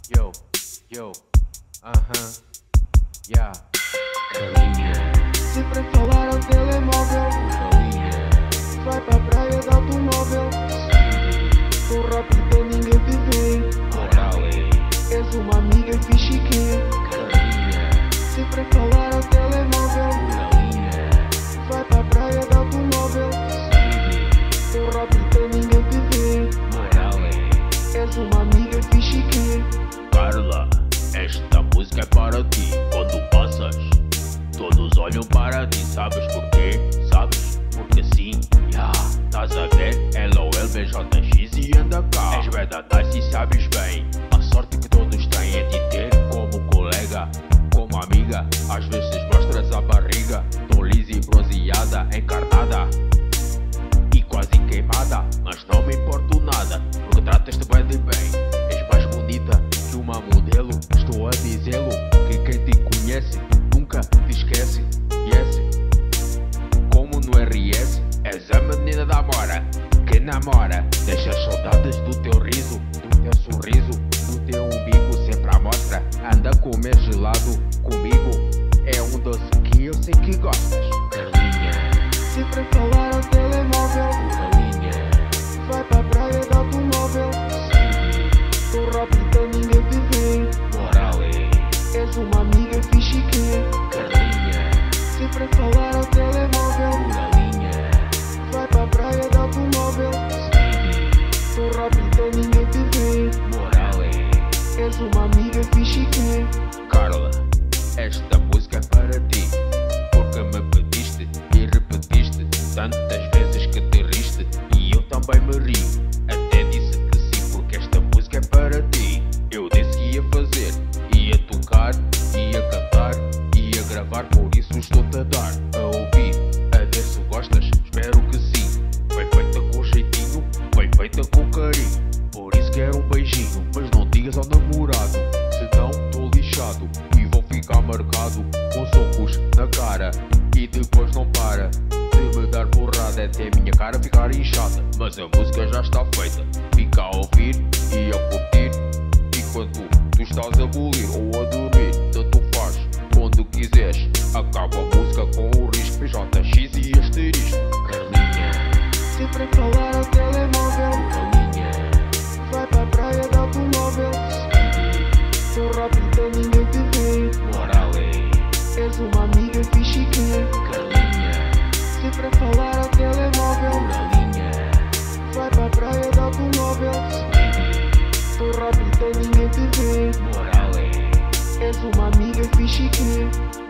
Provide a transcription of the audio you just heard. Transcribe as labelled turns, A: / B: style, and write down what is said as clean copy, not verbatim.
A: Yo, yo, yeah. Carinha,
B: Sempre a falar ao telemóvel,
A: galinha,
B: vai pra praia de automóvel. Tô rápido, ninguém te vê.
A: morale,
B: És uma amiga fixe que
A: carinha,
B: sempre a falar ao telemóvel,
A: galinha,
B: vai pra praia de automóvel. Tô rápido, ninguém te vê.
A: morale.
B: És uma amiga fixe que
C: Carla, esta música é para ti. Quando passas, todos olham para ti. Sabes porquê? Sabes? Porque sim, yeah. Estás a ver? LOL, BJX e anda cá. És bad nice e sabes bem. A sorte que todos têm é de ter como colega, como amiga. Às vezes mostras a barriga, tô lisa e bronzeada, encarnada e quase queimada, mas não me importo nada, porque tratas-te bem de bem. És mais bonita que uma modelo. Estou a dizê-lo, que quem te conhece nunca te esquece. Yes, como no RS, és a menina da mora que namora. Deixa as saudades do teu riso, do teu sorriso, do teu umbigo sempre à mostra. Anda comer gelado comigo, é um doce que eu sei que gostas.
A: Carlinha,
B: sempre a falar ao telemóvel,
A: galinha,
B: vai pra praia de automóvel. Tô rápido, ninguém te vê.
A: morale,
B: És uma amiga fixe que
A: Carlinha,
B: sempre a falar ao telemóvel,
A: galinha,
B: vai pra praia de automóvel. Tô rápido, ninguém te vê.
A: morale.
B: És uma amiga fixe que
C: Carla, esta música é para ti, porque me pediste e repetiste tantas vezes que te riste, e eu também me ri. Até disse que sim, porque esta música é para ti. Eu disse que ia fazer, ia tocar, ia cantar, ia gravar, por isso estou-te a dar a ouvir, a ver se gostas, espero que sim. Foi feita com jeitinho, foi feita com carinho, por isso quero um beijinho, mas não digas ao namorado, senão tô lixado e vou ficar marcado com socos na cara, e depois não para de me dar porrada até a minha cara ficar inchada. Mas a música já está feita, fica a ouvir e a curtir, enquanto tu estás a bolir ou a dormir, tanto faz, quando quiseres. Acaba a música com o risco PJX e asterisco.
A: Carlinha,
B: sempre a falar ao telemóvel,
A: galinha,
B: vai pra praia de automóvel. Tô rápido, ninguém te vê.
A: morale,
B: És uma amiga fixe que
A: Carlinha,
B: sempre a falar ao telemóvel,
A: galinha,
B: vai pra praia de automóvel. Tô rápido, ninguém te vê.
A: morale.
B: És uma amiga fixe que